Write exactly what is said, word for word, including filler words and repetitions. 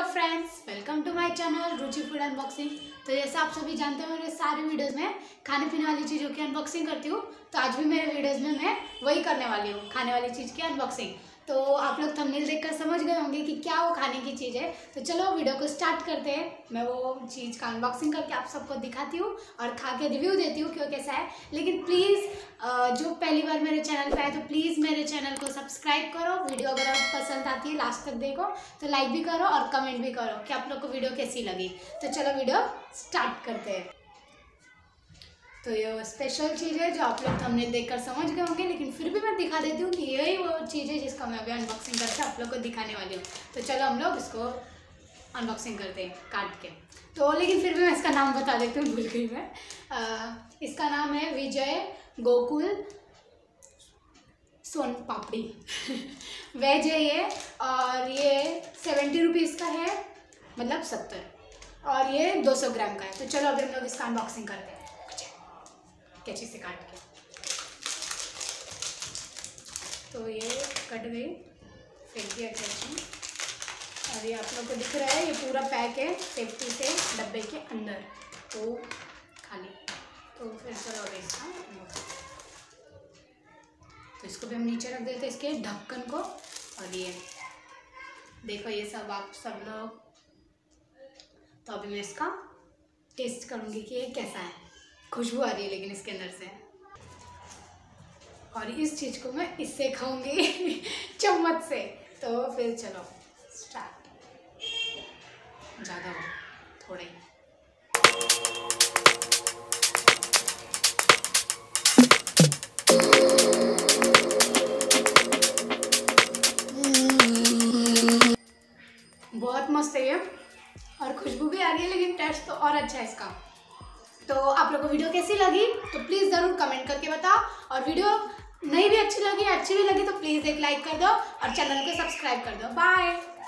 Friends, welcome to my channel Ruchi food unboxing. तो जैसे आप सभी जानते हो, मेरे सारे वीडियोस में खाने पीने वाली चीज़ों की अनबॉक्सिंग करती हूँ। तो आज भी मेरे वीडियोस में मैं वही करने वाली हूँ, खाने वाली चीज़ की अनबॉक्सिंग। तो आप लोग थंबनेल देखकर समझ गए होंगे कि क्या वो खाने की चीज़ है। तो चलो वीडियो को स्टार्ट करते हैं। मैं वो चीज़ का अनबॉक्सिंग करके आप सबको दिखाती हूँ और खा के रिव्यू देती हूँ क्यों कैसा है। लेकिन प्लीज़ जो पहली बार मेरे चैनल पे आए तो प्लीज़ मेरे चैनल को सब्सक्राइब करो। वीडियो अगर आपको पसंद आती है लास्ट तक देखो तो लाइक भी करो और कमेंट भी करो कि आप लोग को वीडियो कैसी लगी। तो चलो वीडियो स्टार्ट करते हैं। तो ये स्पेशल चीज़ है जो आप लोग थंबनेल देखकर समझ गए होंगे, लेकिन फिर भी मैं दिखा देती हूँ कि यही वो चीज़ है जिसका मैं अभी अनबॉक्सिंग करके आप लोग को दिखाने वाली हूँ। तो चलो हम लोग इसको अनबॉक्सिंग करते हैं काट के। तो लेकिन फिर भी मैं इसका नाम बता देती हूँ, भूल गई मैं। आ, इसका नाम है विजय गोकुल सोन पापड़ी वेज है ये, और ये सेवेंटी रुपीज़ का है, मतलब सत्तर, और ये दो सौ ग्राम का है। तो चलो अभी हम लोग इसका अनबॉक्सिंग करते हैं कैंची से काट के। तो ये कट गई, फेंक दिया कैंची, और ये आप लोग को दिख रहा है ये पूरा पैक है सेफ्टी से डब्बे के अंदर, तो खाली। तो फिर चलो अभी इसका तो इसको भी हम नीचे रख देते हैं, इसके ढक्कन को। और ये देखो ये सब आप सब लोग। तो अभी मैं इसका टेस्ट करूँगी कि ये कैसा है। खुशबू आ रही है लेकिन इसके अंदर से, और इस चीज़ को मैं इससे खाऊंगी चम्मच से। तो फिर चलो स्टार्ट। ज़्यादा हो थोड़े बहुत मस्त है ये, और खुशबू भी आ रही है, लेकिन टेस्ट तो और अच्छा है इसका। तो आप लोगों को वीडियो कैसी लगी तो प्लीज़ ज़रूर कमेंट करके बताओ, और वीडियो नहीं भी अच्छी लगी अच्छी भी लगी तो प्लीज़ एक लाइक कर दो और चैनल को सब्सक्राइब कर दो। बाय।